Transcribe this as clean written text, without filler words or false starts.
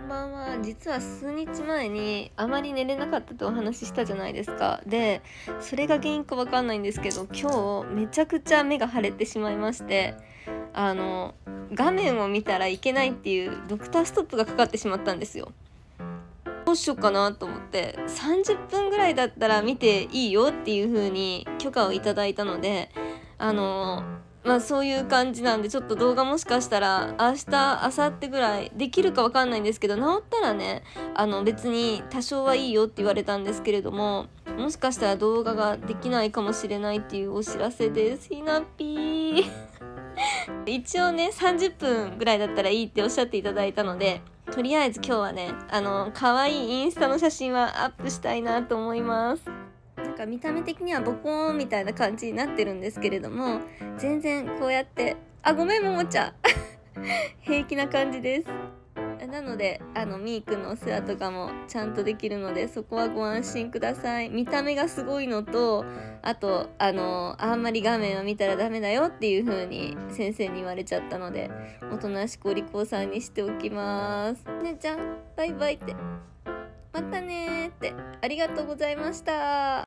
んばんは。実は数日前にあまり寝れなかったとお話ししたじゃないですか。で、それが原因かわかんないんですけど、今日めちゃくちゃ目が腫れてしまいまして、画面を見たらいけないっていうドクターストップがかかってしまったんですよ。どうしようかなと思って、30分ぐらいだったら見ていいよっていう風に許可をいただいたので、そういう感じなんで、ちょっと動画もしかしたら明日明後日ぐらいできるかわかんないんですけど、治ったらね、別に多少はいいよって言われたんですけれども、もしかしたら動画ができないかもしれないっていうお知らせです。ひなぴー一応ね、30分ぐらいだったらいいっておっしゃっていただいたので、とりあえず今日はね、可愛いインスタの写真はアップしたいなと思います。なんか見た目的にはボコーンみたいな感じになってるんですけれども、全然こうやって、ごめんももちゃ平気な感じです。なのでみーくんのお世話とかもちゃんとできるので、そこはご安心ください。見た目がすごいのと、あとあんまり画面を見たらダメだよっていう風に先生に言われちゃったので、おとなしくお利口さんにしておきます。ねちゃんバイバイって、またねーって、ありがとうございました。